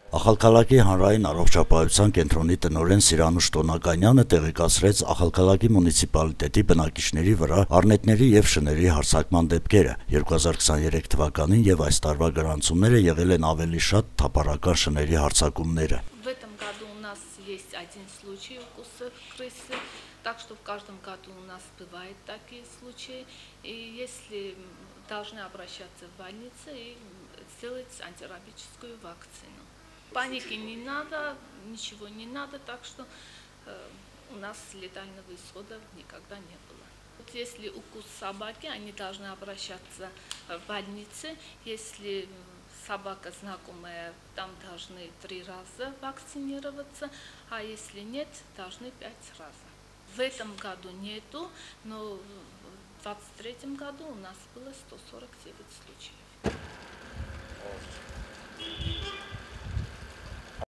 Ախալքալակի հանրային առողջապահության կենտրոնի տնօրեն Սիրանուշ Տոնականյանը տեղեկացրեց Ախալքալակի մունիցիպալիտետի բնակիչների վրա առնետների եւ շների հարձակման դեպքերը։ 2023 թվականին եւ այս տարվա գրանցումները եղել են ավելի շատ թափառական շների հարձակումները։ В этом году у нас есть один случай укуса крысы, так что в каждом году у нас бывают такие случаи. И если должны обращаться в больницу и сделать антирабическую вакцину. Паники не надо, ничего не надо, так что у нас летального исхода никогда не было. Вот если укус собаки, они должны обращаться в больнице. Если собака знакомая, там должны 3 раза вакцинироваться, а если нет, должны 5 раз. В этом году нету, но в 2023 году у нас было 149 случаев.